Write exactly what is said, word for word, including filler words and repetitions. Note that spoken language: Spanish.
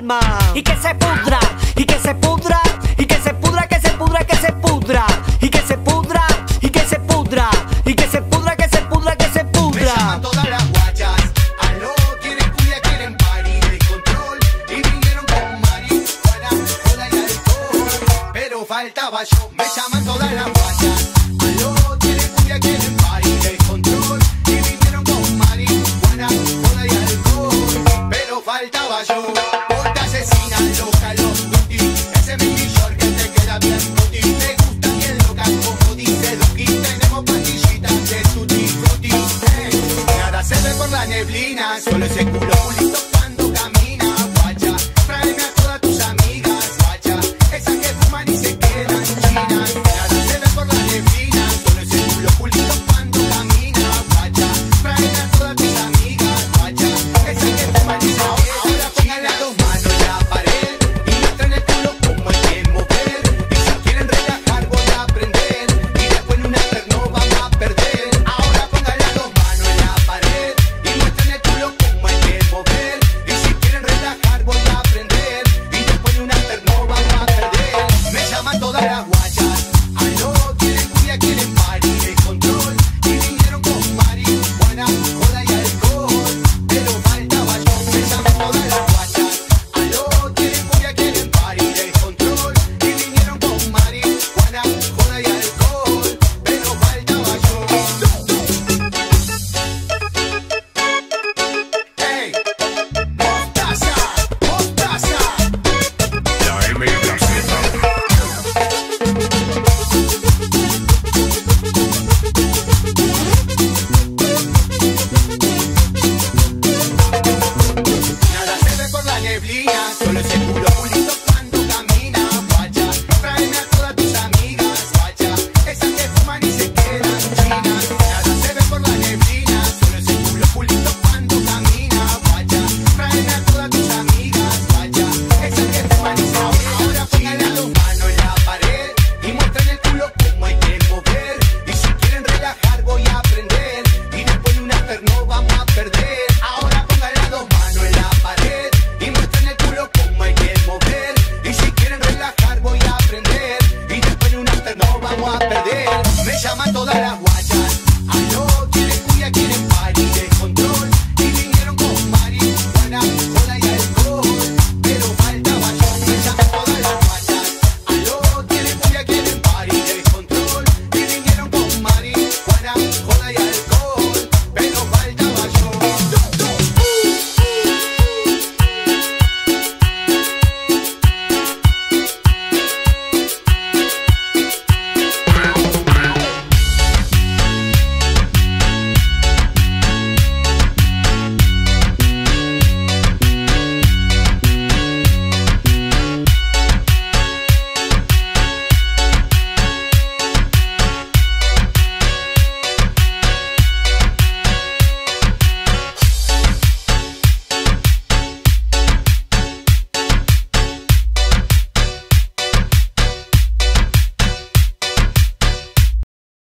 alma. Y que se pudra, y que se pudra, y que se pudra, que se pudra, que se pudra. Y que se pudra, y que se pudra, y que se pudra, que se pudra, que se Me pudra. llaman todas las guachas. Aló, quieren cuya, quieren party de control. Y vinieron con marihuana, joda y alcohol. Pero faltaba yo. Me llaman todas las guachas. Aló, quieren cuya, quieren party de control. Y vinieron con marihuana, joda y alcohol. Pero faltaba yo. Porque asesina loca, los duty. Ese mentillor que te queda bien puti. Te gusta bien loca, como dice Duki. Tenemos pastillitas de tutti frutti. Eh, nada se ve por la neblina. Solo ese culo pulito cuando camina. Guacha, tráeme a todas tus amigas. Guacha, esas que fuman y se quedan chinas. Nada se ve por la neblina. Solo ese culo pulito cuando camina. Guacha, tráeme a todas tus amigas. Guacha, esas que fuman y se quedan chinas. Ahora pongan las dos manos en la pared y muestren el culo como hay que mover. Y si quieren relajar voy a aprender. Y después en una no vamos a perder. Ahora pongan las dos manos en la pared y muestren el culo como hay que mover. Y si quieren relajar voy a aprender. Y después en una no vamos a perder. Me llaman todas las guachas. Aló, quieren cuya, quieren party de control. Y vinieron con marihuana, joda y alcohol. Pero faltaba yo. Me llaman todas las guachas. Aló, quieren cuya, quieren party de control. Y vinieron con marihuana, joda y alcohol. Pero faltaba yo. Hey, mostaza, mostaza. La M y la Z. Nada se ve por la neblina.